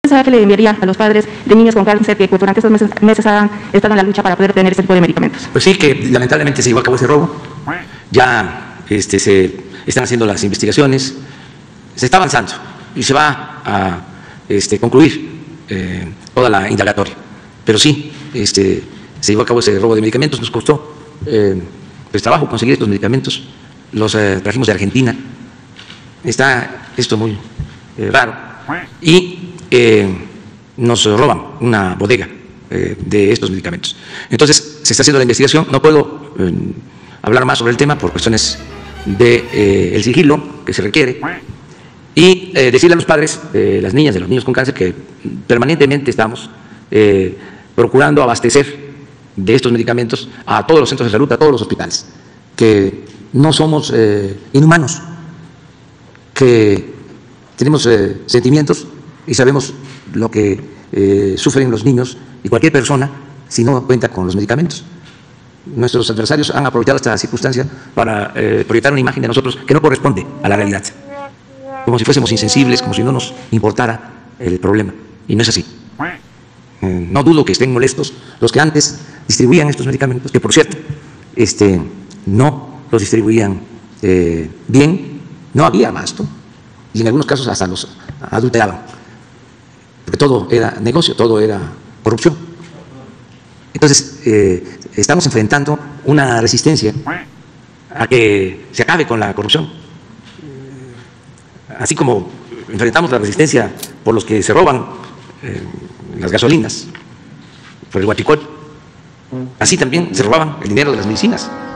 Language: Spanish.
mensaje que le enviaría a los padres de niños con cáncer que durante estos meses han estado en la lucha para poder tener este tipo de medicamentos? Pues sí, que lamentablemente se llevó a cabo ese robo. Ya se están haciendo las investigaciones, se está avanzando y se va a concluir toda la indagatoria. Pero sí, se llevó a cabo ese robo de medicamentos, nos costó pues trabajo conseguir estos medicamentos, los trajimos de Argentina. Está esto muy raro y nos roban una bodega de estos medicamentos. Entonces se está haciendo la investigación, no puedo hablar más sobre el tema por cuestiones del sigilo que se requiere y decirle a los padres de las niñas, de los niños con cáncer que permanentemente estamos procurando abastecer de estos medicamentos a todos los centros de salud, a todos los hospitales, que no somos inhumanos, que tenemos sentimientos y sabemos lo que sufren los niños y cualquier persona si no cuenta con los medicamentos. Nuestros adversarios han aprovechado esta circunstancia para proyectar una imagen de nosotros que no corresponde a la realidad, como si fuésemos insensibles, como si no nos importara el problema, y no es así. No dudo que estén molestos los que antes distribuían estos medicamentos, que por cierto no los distribuían bien, no había abasto y en algunos casos hasta los adulteraban, porque todo era negocio, todo era corrupción. Entonces estamos enfrentando una resistencia a que se acabe con la corrupción, así como enfrentamos la resistencia por los que se roban las gasolinas, por el huachicol, así también se robaban el dinero de las medicinas.